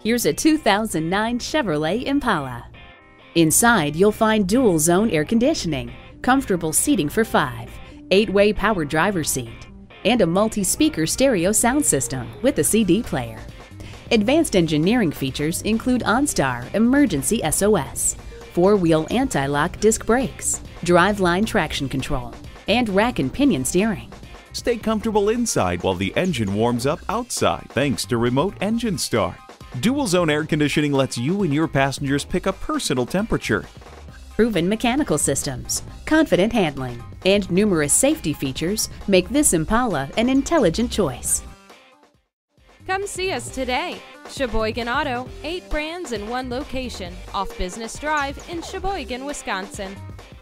Here's a 2009 Chevrolet Impala. Inside, you'll find dual-zone air conditioning, comfortable seating for 5, 8-way power driver's seat, and a multi-speaker stereo sound system with a CD player. Advanced engineering features include OnStar Emergency SOS, 4-wheel anti-lock disc brakes, driveline traction control, and rack and pinion steering. Stay comfortable inside while the engine warms up outside thanks to remote engine start. Dual zone air conditioning lets you and your passengers pick a personal temperature. Proven mechanical systems, confident handling, and numerous safety features make this Impala an intelligent choice. Come see us today. Sheboygan Auto, 8 brands in 1 location, off Business Drive in Sheboygan, Wisconsin.